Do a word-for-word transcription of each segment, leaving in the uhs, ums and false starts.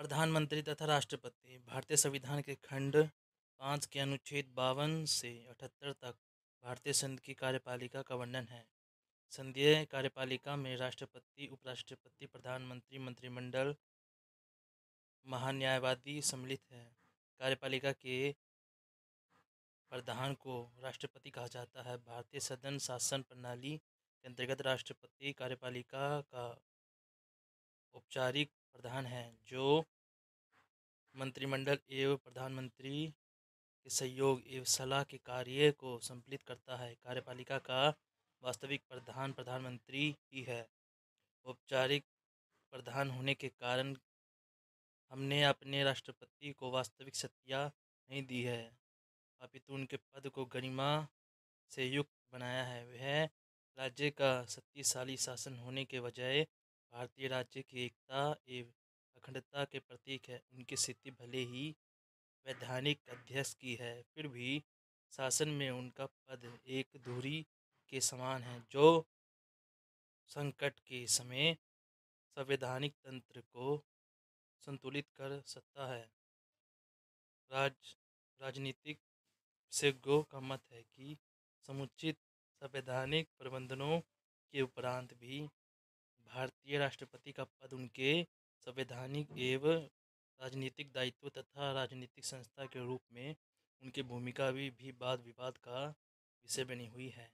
प्रधानमंत्री तथा राष्ट्रपति भारतीय संविधान के खंड पाँच के अनुच्छेद बावन से अठहत्तर तक भारतीय संघ की कार्यपालिका का वर्णन है। संघीय कार्यपालिका में राष्ट्रपति, उपराष्ट्रपति, प्रधानमंत्री, मंत्रिमंडल, महान्यायवादी सम्मिलित हैं। कार्यपालिका के प्रधान को राष्ट्रपति कहा जाता है। भारतीय सदन शासन प्रणाली के अंतर्गत राष्ट्रपति कार्यपालिका का औपचारिक प्रधान है, जो मंत्रिमंडल एवं प्रधानमंत्री के सहयोग एवं सलाह के कार्य को संचालित करता है। कार्यपालिका का वास्तविक प्रधान प्रधानमंत्री ही है। औपचारिक प्रधान होने के कारण हमने अपने राष्ट्रपति को वास्तविक शक्तियाँ नहीं दी है, अपितु उनके पद को गरिमा से युक्त बनाया है। वह राज्य का शक्तिशाली शासन होने के बजाय भारतीय राज्य की एकता एवं अखंडता के प्रतीक है। उनकी स्थिति भले ही वैधानिक अध्यक्ष की है, फिर भी शासन में उनका पद एक धुरी के समान है, जो संकट के समय संवैधानिक तंत्र को संतुलित कर सकता है। राज राजनीतिक विशेषज्ञों का मत है कि समुचित संवैधानिक प्रबंधनों के उपरांत भी भारतीय राष्ट्रपति का पद उनके संवैधानिक एवं राजनीतिक दायित्व तथा राजनीतिक संस्था के रूप में उनकी भूमिका भी, भी वाद विवाद का विषय बनी हुई है।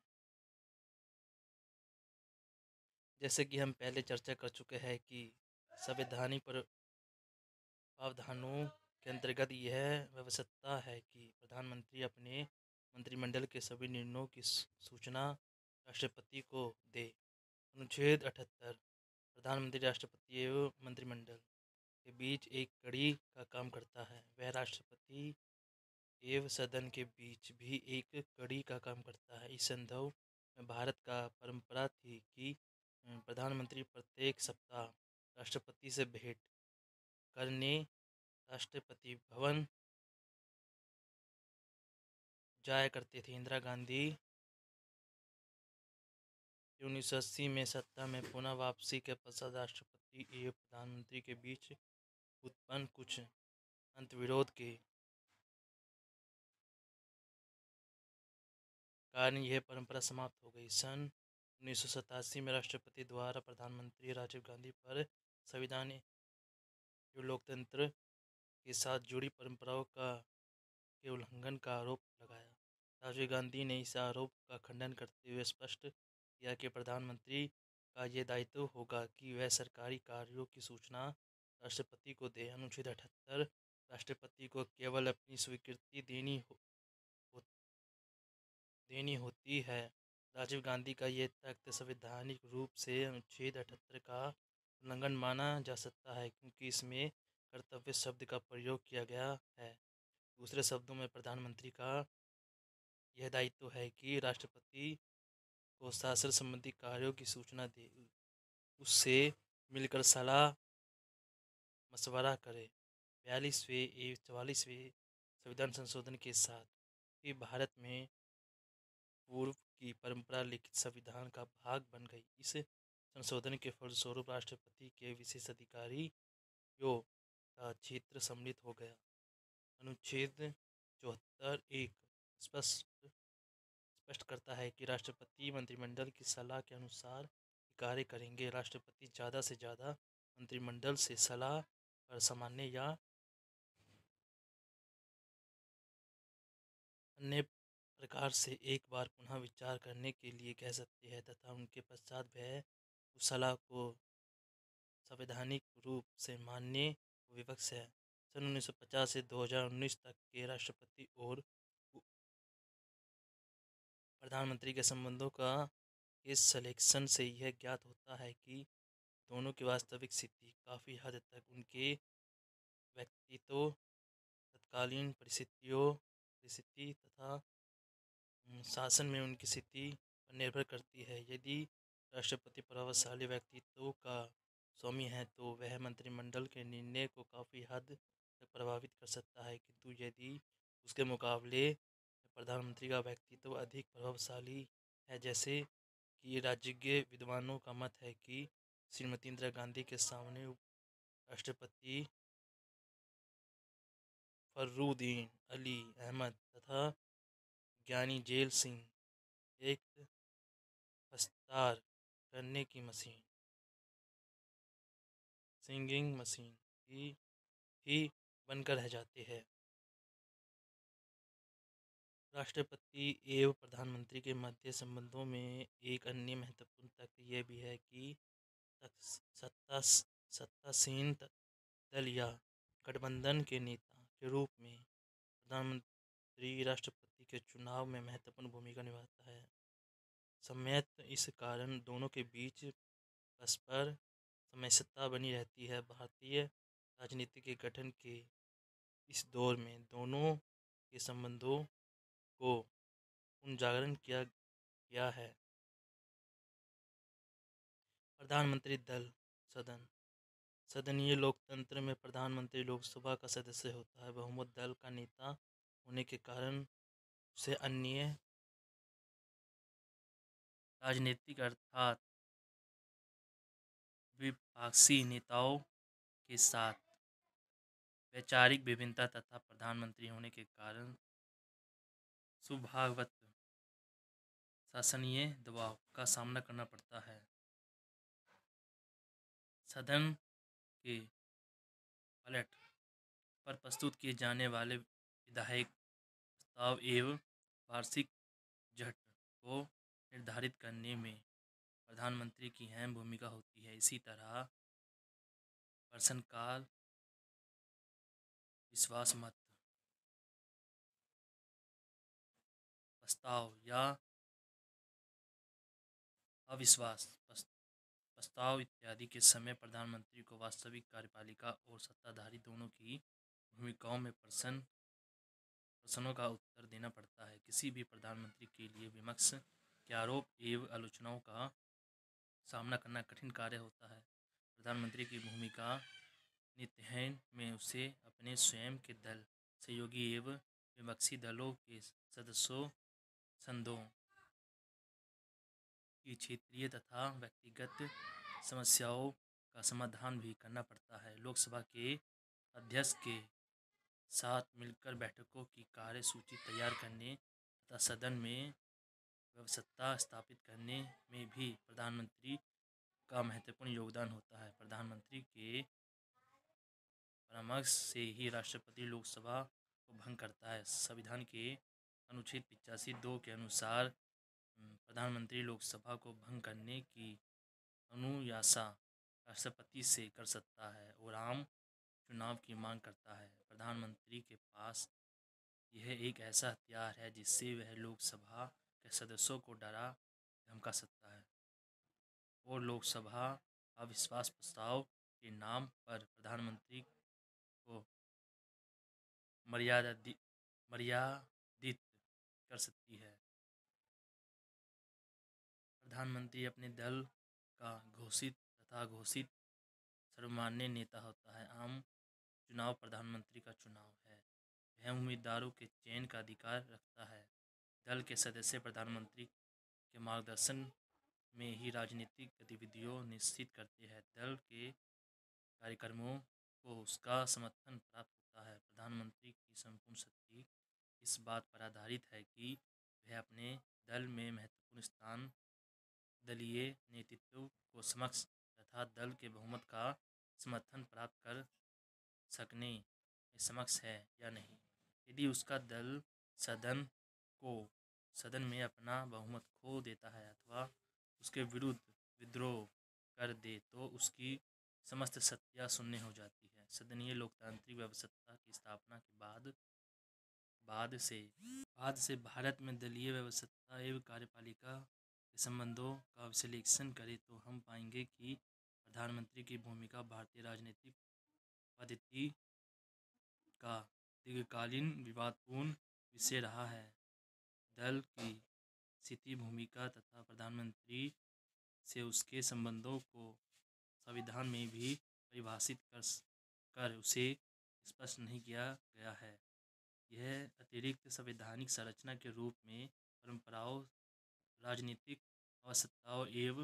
जैसे कि हम पहले चर्चा कर चुके हैं कि संवैधानिक प्रावधानों के अंतर्गत यह व्यवस्था है कि प्रधानमंत्री अपने मंत्रिमंडल के सभी निर्णयों की सूचना राष्ट्रपति को दे। अनुच्छेद अठहत्तर प्रधानमंत्री, राष्ट्रपति एवं मंत्रिमंडल के बीच एक कड़ी का काम करता है। वह राष्ट्रपति एवं सदन के बीच भी एक कड़ी का काम करता है। इस संदर्भ में भारत का परंपरा थी कि प्रधानमंत्री प्रत्येक सप्ताह राष्ट्रपति से भेंट करने राष्ट्रपति भवन जाया करते थे। इंदिरा गांधी उन्नीस सौ अस्सी में सत्ता में पुनः वापसी के पश्चात राष्ट्रपति एवं प्रधानमंत्री के बीच उत्पन्न कुछ अंतर्विरोध के कारण यह परंपरा समाप्त हो गई। सन उन्नीस सौ सतासी में राष्ट्रपति द्वारा प्रधानमंत्री राजीव गांधी पर संविधान एवं लोकतंत्र के साथ जुड़ी परंपराओं का के उल्लंघन का आरोप लगाया। राजीव गांधी ने इस आरोप का खंडन करते हुए स्पष्ट किया कि प्रधानमंत्री का यह दायित्व होगा कि वह सरकारी कार्यों की सूचना राष्ट्रपति को दे। अनुच्छेद अठहत्तर राष्ट्रपति को केवल अपनी स्वीकृति देनी हो, हो, देनी होती है। राजीव गांधी का यह तख्त संवैधानिक रूप से अनुच्छेद अठहत्तर का उल्लंघन माना जा सकता है, क्योंकि इसमें कर्तव्य शब्द का प्रयोग किया गया है। दूसरे शब्दों में प्रधानमंत्री का यह दायित्व है कि राष्ट्रपति को शासन संबंधी कार्यों की सूचना दे, उससे मिलकर सलाह मशवरा करे। बयालीसवें एवं चवालीसवें संविधान संशोधन के साथ ही भारत में पूर्व की परंपरा लिखित संविधान का भाग बन गई। इस संशोधन के फलस्वरूप राष्ट्रपति के विशेष अधिकारियों का क्षेत्र सम्मिलित हो गया। अनुच्छेद चौहत्तर एक स्पष्ट स्पष्ट करता है कि राष्ट्रपति मंत्रिमंडल की सलाह के अनुसार कार्य करेंगे। राष्ट्रपति ज़्यादा से ज़्यादा मंत्रिमंडल से सलाह पर सामान्य या अन्य प्रकार से एक बार पुनः विचार करने के लिए कह सकते हैं, तथा उनके पश्चात वह उस सलाह को संवैधानिक रूप से मानने को विवश है। सन उन्नीस सौ पचास से दो हज़ार उन्नीस तक के राष्ट्रपति और प्रधानमंत्री के संबंधों का इस सिलेक्शन से यह ज्ञात होता है कि दोनों की वास्तविक स्थिति काफ़ी हद तक उनके व्यक्तित्व, तत्कालीन परिस्थितियों परिस्थिति तथा शासन में उनकी स्थिति पर निर्भर करती है। यदि राष्ट्रपति प्रभावशाली व्यक्तित्व का स्वामी है तो वह मंत्रिमंडल के निर्णय को काफ़ी हद तक प्रभावित कर सकता है, किंतु यदि उसके मुकाबले प्रधानमंत्री का व्यक्तित्व अधिक प्रभावशाली है, जैसे कि राजकीय विद्वानों का मत है कि श्रीमती इंदिरा गांधी के सामने राष्ट्रपति फर्रुद्दीन अली अहमद तथा ज्ञानी जेल सिंह एक प्रस्तार करने की मशीन सिंगिंग मशीन ही ही बनकर रह जाते हैं। राष्ट्रपति एवं प्रधानमंत्री के मध्य संबंधों में एक अन्य महत्वपूर्ण तथ्य यह भी है कि सत्ता सत्तासीन दल या गठबंधन के नेता के रूप में प्रधानमंत्री राष्ट्रपति के चुनाव में महत्वपूर्ण भूमिका निभाता है। सम्यत इस कारण दोनों के बीच परस्पर समस्या बनी रहती है। भारतीय राजनीति के गठन के इस दौर में दोनों के संबंधों को उजागर किया गया है। प्रधानमंत्री दल सदन सदनीय लोकतंत्र में प्रधानमंत्री लोकसभा का सदस्य होता है। बहुमत दल का नेता होने के कारण उसे अन्य राजनीतिक अर्थात विपक्षी नेताओं के साथ वैचारिक विभिन्नता तथा प्रधानमंत्री होने के कारण स्वभावत शासनीय दबाव का सामना करना पड़ता है। सदन के पलट पर प्रस्तुत किए जाने वाले विधायक प्रस्ताव एवं वार्षिक बजट को निर्धारित करने में प्रधानमंत्री की अहम भूमिका होती है। इसी तरह प्रश्नकाल, विश्वास मत प्रस्ताव या अविश्वास प्रस्ताव इत्यादि के समय प्रधानमंत्री को वास्तविक कार्यपालिका और सत्ताधारी दोनों की भूमिकाओं में प्रश्न प्रश्नों का उत्तर देना पड़ता है। किसी भी प्रधानमंत्री के लिए विपक्ष के आरोप एवं आलोचनाओं का सामना करना कठिन कार्य होता है। प्रधानमंत्री की भूमिका नित्यहन में उसे अपने स्वयं के दल, सहयोगी एवं विपक्षी दलों के सदस्यों संघों की क्षेत्रीय तथा व्यक्तिगत समस्याओं का समाधान भी करना पड़ता है। लोकसभा के अध्यक्ष के साथ मिलकर बैठकों की कार्यसूची तैयार करने तथा सदन में व्यवस्था स्थापित करने में भी प्रधानमंत्री का महत्वपूर्ण योगदान होता है। प्रधानमंत्री के परामर्श से ही राष्ट्रपति लोकसभा को भंग करता है। संविधान के अनुच्छेद पिचासी दो के अनुसार प्रधानमंत्री लोकसभा को भंग करने की अनुयासा राष्ट्रपति से कर सकता है और आम चुनाव की मांग करता है। प्रधानमंत्री के पास यह एक ऐसा हथियार है जिससे वह लोकसभा के सदस्यों को डरा धमका सकता है और लोकसभा अविश्वास प्रस्ताव के नाम पर प्रधानमंत्री को मर्यादित मर्यादित कर सकती है। प्रधानमंत्री अपने दल का घोषित तथा घोषित सर्वमान्य नेता होता है। आम चुनाव प्रधानमंत्री का चुनाव है। वह उम्मीदवारों के चयन का अधिकार रखता है। दल के सदस्य प्रधानमंत्री के मार्गदर्शन में ही राजनीतिक गतिविधियों निश्चित करते हैं। दल के कार्यक्रमों को उसका समर्थन प्राप्त होता है। प्रधानमंत्री की संपूर्ण शक्ति इस बात पर आधारित है कि वह अपने दल में महत्वपूर्ण स्थान, दलीय नेतृत्व को समक्ष तथा दल के बहुमत का समर्थन प्राप्त कर सकने में समक्ष है या नहीं। यदि उसका दल सदन को सदन में अपना बहुमत खो देता है अथवा उसके विरुद्ध विद्रोह कर दे तो उसकी समस्त शक्तियाँ शून्य हो जाती है। सदनीय लोकतांत्रिक व्यवस्था की स्थापना के बाद बाद से बाद से भारत में दलीय व्यवस्था एवं कार्यपालिका के संबंधों का विश्लेषण करें तो हम पाएंगे कि प्रधानमंत्री की भूमिका भारतीय राजनीतिक पद्धति का दीर्घकालीन विवादपूर्ण विषय रहा है। दल की स्थिति, भूमिका तथा प्रधानमंत्री से उसके संबंधों को संविधान में भी परिभाषित कर कर उसे स्पष्ट नहीं किया गया है। यह अतिरिक्त संवैधानिक संरचना के रूप में परंपराओं, राजनीतिक आवश्यकताओं एवं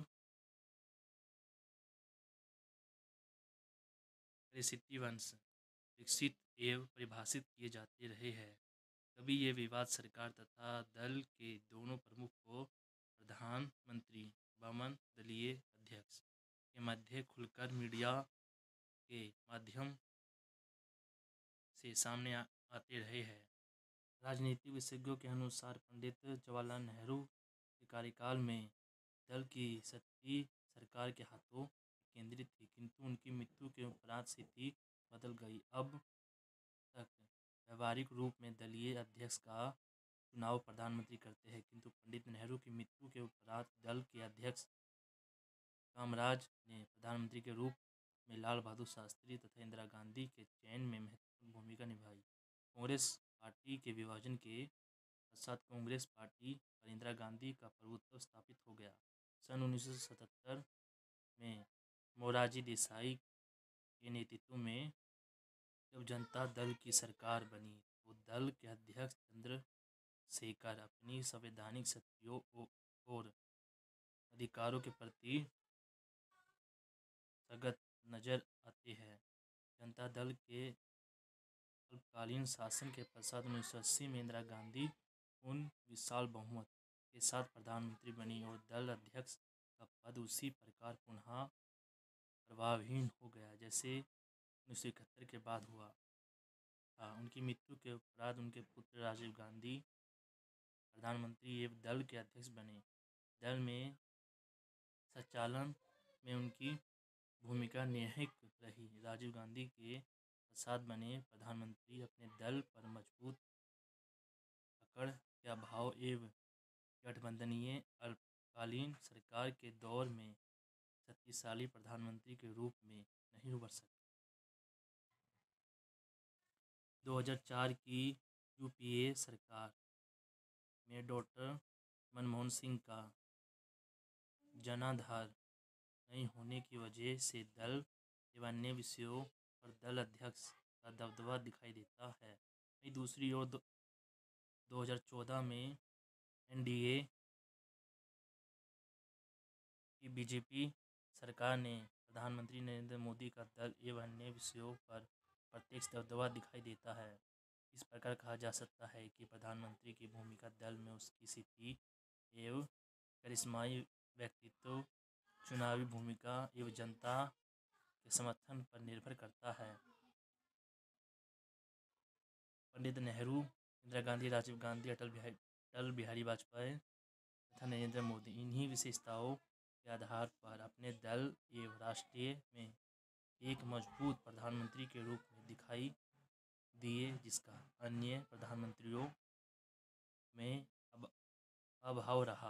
परिस्थितिवश विकसित एवं परिभाषित किए जाते रहे हैं। कभी ये विवाद सरकार तथा दल के दोनों प्रमुख को प्रधानमंत्री एवं दलीय अध्यक्ष के मध्य खुलकर मीडिया के माध्यम से सामने आ, आते रहे हैं। राजनीतिक विशेषज्ञों के अनुसार पंडित जवाहरलाल नेहरू के कार्यकाल में दल की शक्ति सरकार के हाथों केंद्रित थी, किंतु उनकी मृत्यु के उपरांत स्थिति बदल गई। अब तक व्यावहारिक रूप में दलीय अध्यक्ष का चुनाव प्रधानमंत्री करते हैं, किंतु पंडित नेहरू की मृत्यु के उपरांत दल के अध्यक्ष कामराज ने प्रधानमंत्री के रूप में लाल बहादुर शास्त्री तथा इंदिरा गांधी के चयन में महत्वपूर्ण भूमिका निभाई। कांग्रेस पार्टी के विभाजन के पश्चात कांग्रेस पार्टी पर इंदिरा गांधी का प्रभुत्व स्थापित हो गया। सन उन्नीस सौ सतहत्तर में मोरारजी देसाई के नेतृत्व में जब जनता दल की सरकार बनी तो दल के अध्यक्ष चंद्रशेखर अपनी संवैधानिक शक्तियों और अधिकारों के प्रति सख्त नजर आते हैं। जनता दल के अल्पकालीन शासन के पश्चात उन्नीस सौ अस्सी में इंदिरा गांधी उन विशाल बहुमत के साथ प्रधानमंत्री बनी और दल अध्यक्ष का पद उसी प्रकार पुनः प्रभावहीन हो गया जैसे उन्नीस सौ इकहत्तर के बाद हुआ था। उनकी मृत्यु के उपरांत उनके पुत्र राजीव गांधी प्रधानमंत्री एवं दल के अध्यक्ष बने। दल में संचालन में उनकी भूमिका निर्णायक रही। राजीव गांधी के पश्चात बने प्रधानमंत्री अपने दल पर मजबूत पकड़ के अभाव एवं गठबंधनीय अल्पकालीन सरकार के दौर में शक्तिशाली प्रधानमंत्री के रूप में नहीं उभर सके। दो हज़ार चार की यूपीए सरकार में डॉक्टर मनमोहन सिंह का जनाधार नहीं होने की वजह से दल एवं अन्य विषयों पर दल अध्यक्ष का दबदबा दिखाई देता है। वहीं दूसरी ओर दो हज़ार चौदह में एनडीए की बीजेपी सरकार ने प्रधानमंत्री नरेंद्र मोदी का दल एवं अन्य विषयों पर प्रत्यक्ष दबदबा दिखाई देता है। इस प्रकार कहा जा सकता है कि प्रधानमंत्री की भूमिका दल में उसकी स्थिति एवं करिश्माई व्यक्तित्व, चुनावी भूमिका एवं जनता के समर्थन पर निर्भर करता है। पंडित नेहरू, इंदिरा गांधी, राजीव गांधी, अटल बिहारी अटल बिहारी वाजपेयी तथा नरेंद्र मोदी इन्हीं विशेषताओं के आधार पर अपने दल एवं राष्ट्रीय में एक मजबूत प्रधानमंत्री के रूप में दिखाई दिए, जिसका अन्य प्रधानमंत्रियों में अब अभाव रहा।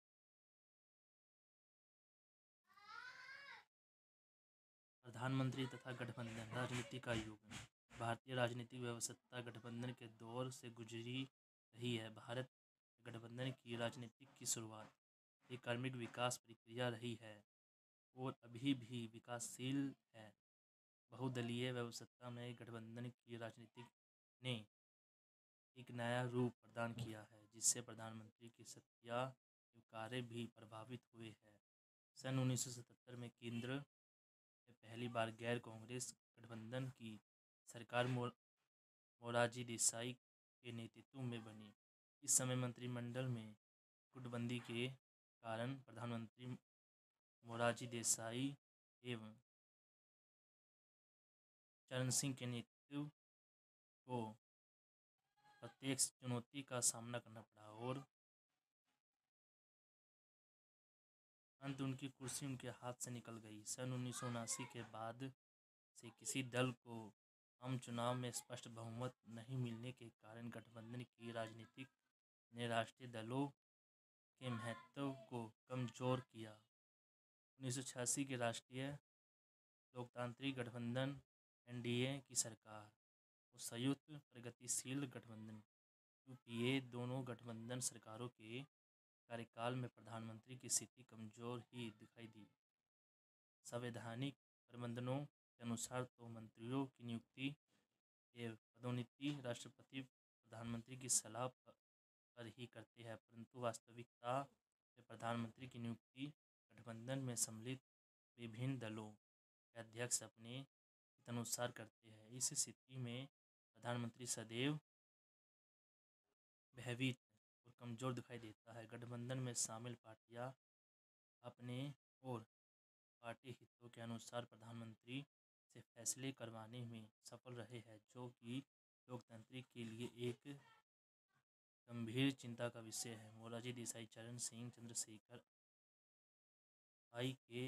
प्रधानमंत्री तथा गठबंधन राजनीति का युग। भारतीय राजनीतिक व्यवस्था गठबंधन के दौर से गुजरी रही है। भारत गठबंधन की राजनीति की शुरुआत एक क्रमिक विकास प्रक्रिया रही है और अभी भी विकासशील है। बहुदलीय व्यवस्था में गठबंधन की राजनीति ने एक नया रूप प्रदान किया है, जिससे प्रधानमंत्री की शक्तियाँ एवं कार्य भी प्रभावित हुए हैं। सन उन्नीस सौ सतहत्तर में केंद्र में पहली बार गैर कांग्रेस गठबंधन की सरकार मोरारजी देसाई के नेतृत्व में बनी। इस समय मंत्रिमंडल में गुटबंदी के कारण प्रधानमंत्री मोरारजी देसाई एवं चरण सिंह के नेतृत्व को प्रत्यक्ष चुनौती का सामना करना पड़ा और अंत उनकी कुर्सी उनके हाथ से निकल गई। सन उन्नीस सौ उनासी के बाद से किसी दल को आम चुनाव में स्पष्ट बहुमत नहीं मिलने के कारण गठबंधन की राजनीति ने राष्ट्रीय दलों के महत्व को कमजोर किया। उन्नीस सौ छियासी के राष्ट्रीय लोकतांत्रिक गठबंधन एनडीए की सरकार और संयुक्त प्रगतिशील गठबंधन यूपीए दोनों गठबंधन सरकारों के कार्यकाल में प्रधानमंत्री की स्थिति कमजोर ही दिखाई दी। संवैधानिक प्रबंधनों के अनुसार तो मंत्रियों की नियुक्ति एवं पदोन्नति राष्ट्रपति प्रधानमंत्री की सलाह पर ही करते हैं, परंतु वास्तविकता में प्रधानमंत्री की नियुक्ति गठबंधन में सम्मिलित विभिन्न दलों के अध्यक्ष अपने अनुसार करते हैं। इस स्थिति में प्रधानमंत्री सदैव भयभीत और कमज़ोर दिखाई देता है। गठबंधन में शामिल पार्टियां अपने और पार्टी हितों के अनुसार प्रधानमंत्री से फैसले करवाने में सफल रहे हैं, जो कि लोकतंत्र के लिए एक गंभीर चिंता का विषय है। मोरारजी देसाई, चरण Singh, Chandrashekhar, I K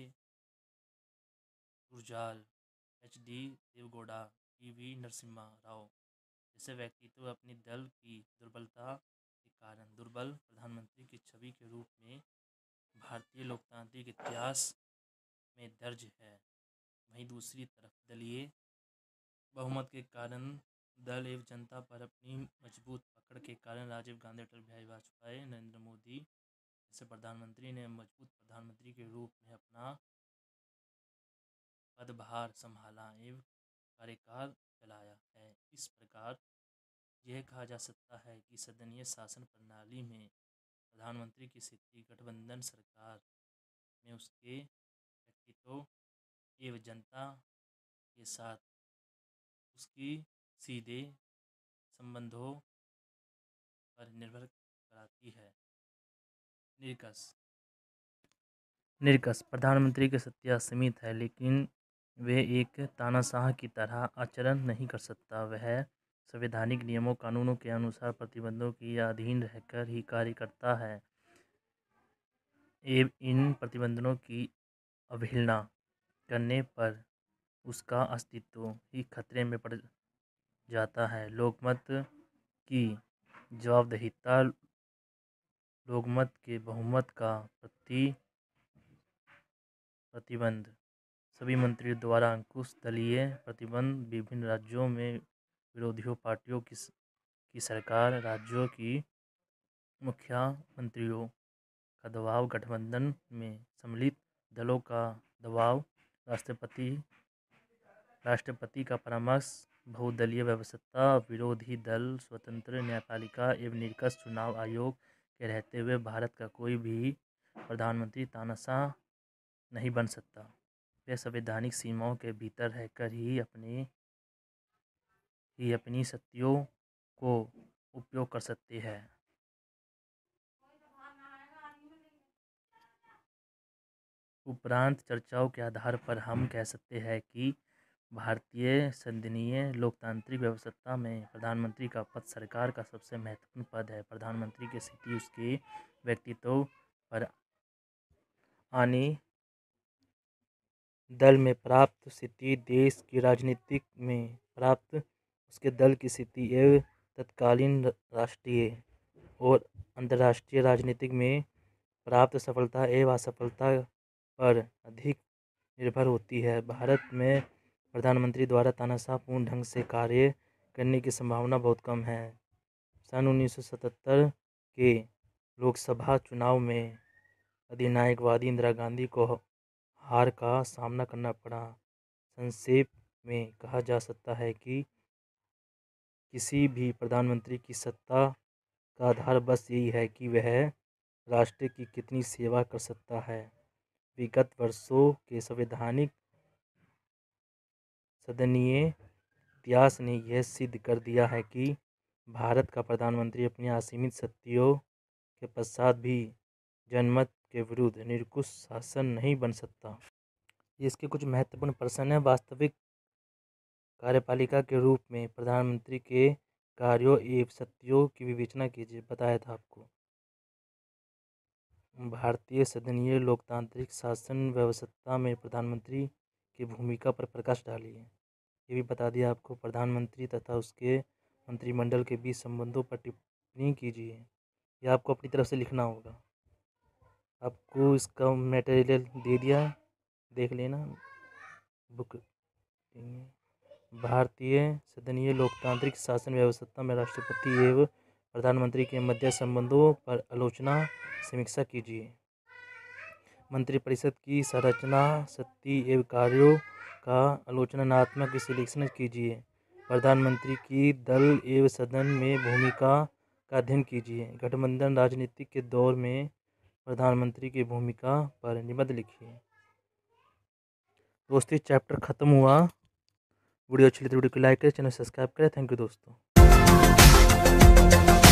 Gujral, H D Deve Gowda, P V Narasimha Rao जैसे व्यक्तित्व अपनी दल की दुर्बलता के कारण दुर्बल प्रधानमंत्री की छवि के रूप में भारतीय लोकतांत्रिक इतिहास में दर्ज है। वहीं दूसरी तरफ दलीय बहुमत के कारण दल एवं जनता पर अपनी मजबूत पकड़ के कारण राजीव गांधी, अटल बिहारी वाजपेयी, नरेंद्र मोदी जैसे प्रधानमंत्री ने मजबूत प्रधानमंत्री के रूप में अपना पदभार संभाला एवं कार्यकाल चलाया है। इस प्रकार यह कहा जा सकता है कि सदनीय शासन प्रणाली में प्रधानमंत्री की स्थिति गठबंधन सरकार में उसके व्यक्तित्व एवं जनता के साथ उसकी सीधे संबंधों पर निर्भर कराती है। निष्कर्ष निष्कर्ष प्रधानमंत्री की सत्ता सीमित है, लेकिन वह एक तानाशाह की तरह आचरण नहीं कर सकता। वह संवैधानिक नियमों कानूनों के अनुसार प्रतिबंधों के अधीन रहकर ही कार्य करता है एवं इन प्रतिबंधों की अवहेलना करने पर उसका अस्तित्व ही खतरे में पड़ जाता है। लोकमत की जवाबदेहिता लोकमत के बहुमत का प्रति प्रतिबंध सभी मंत्रियों द्वारा अंकुश, दलीय प्रतिबंध विभिन्न राज्यों में विरोधी पार्टियों की की सरकार, राज्यों की मुख्यमंत्रियों का दबाव, गठबंधन में सम्मिलित दलों का दबाव, राष्ट्रपति राष्ट्रपति का परामर्श, बहुदलीय व्यवस्था, विरोधी दल, स्वतंत्र न्यायपालिका एवं निष्पक्ष चुनाव आयोग के रहते हुए भारत का कोई भी प्रधानमंत्री तानाशाह नहीं बन सकता। वे संवैधानिक सीमाओं के भीतर रहकर ही अपने ही अपनी शक्तियों को उपयोग कर सकते हैं। उपरांत चर्चाओं के आधार पर हम कह सकते हैं कि भारतीय संसदीय लोकतांत्रिक व्यवस्था में प्रधानमंत्री का पद सरकार का सबसे महत्वपूर्ण पद है। प्रधानमंत्री की स्थिति उसके व्यक्तित्व पर आने दल में प्राप्त स्थिति, देश की राजनीति में प्राप्त उसके दल की स्थिति एवं तत्कालीन राष्ट्रीय और अंतर्राष्ट्रीय राजनीति में प्राप्त सफलता एवं असफलता पर अधिक निर्भर होती है। भारत में प्रधानमंत्री द्वारा तानाशाहपूर्ण ढंग से कार्य करने की संभावना बहुत कम है। सन उन्नीस सौ सतहत्तर के लोकसभा चुनाव में अधिनायकवादी इंदिरा गांधी को हार का सामना करना पड़ा। संक्षेप में कहा जा सकता है कि किसी भी प्रधानमंत्री की सत्ता का आधार बस यही है कि वह राष्ट्र की कितनी सेवा कर सकता है। विगत वर्षों के संवैधानिक सदनीय इतिहास ने यह सिद्ध कर दिया है कि भारत का प्रधानमंत्री अपनी असीमित शक्तियों के पश्चात भी जनमत के विरुद्ध निरंकुश शासन नहीं बन सकता। इसके कुछ महत्वपूर्ण प्रश्न हैं। वास्तविक कार्यपालिका के रूप में प्रधानमंत्री के कार्यों एवं शक्तियों की विवेचना कीजिए। बताया था आपको। भारतीय संसदीय लोकतांत्रिक शासन व्यवस्था में प्रधानमंत्री की भूमिका पर प्रकाश डालिए। ये भी बता दिया आपको। प्रधानमंत्री तथा उसके मंत्रिमंडल के बीच संबंधों पर टिप्पणी कीजिए। ये आपको अपनी तरफ से लिखना होगा। आपको इसका मटेरियल दे दिया, देख लेना बुक। भारतीय संसदीय लोकतांत्रिक शासन व्यवस्था में राष्ट्रपति एवं प्रधानमंत्री के मध्य संबंधों पर आलोचना समीक्षा कीजिए। मंत्रिपरिषद की संरचना, शक्ति एवं कार्यों का आलोचनात्मक विश्लेषण कीजिए। प्रधानमंत्री की दल एवं सदन में भूमिका का अध्ययन कीजिए। गठबंधन राजनीति के दौर में प्रधानमंत्री की भूमिका पर निबंध लिखिए। दोस्तों चैप्टर खत्म हुआ। वीडियो अच्छी लगी तो वीडियो को लाइक करें, चैनल सब्सक्राइब करें। थैंक यू दोस्तों।